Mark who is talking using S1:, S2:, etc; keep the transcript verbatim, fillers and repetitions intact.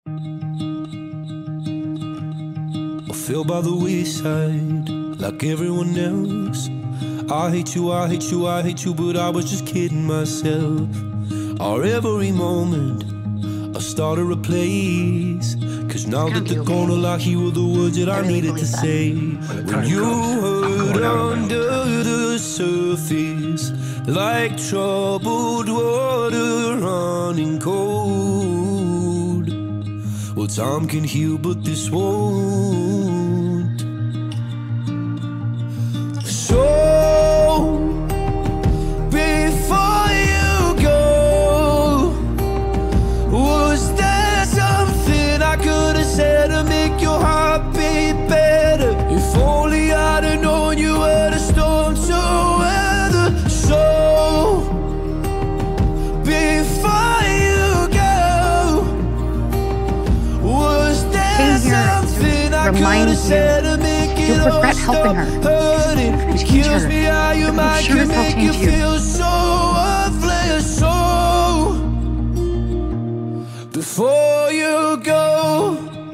S1: I fell by the wayside like everyone else. I hate you, I hate you, I hate you, but I was just kidding myself. Our every moment I started a place, cause now that they're gone, all I hear were the words that I, I really needed to that. say. When you hurt under the surface, like troubled water running cold. Well, time can heal, but this won't. So before you go, was there something I could have said to make your heart beat better? If only I'd have known you were the storm to weather. So before you go, was there something I could have said to make it
S2: you'll regret helping her.
S1: It kills me how your mind can make you feel so worthless. So before you go,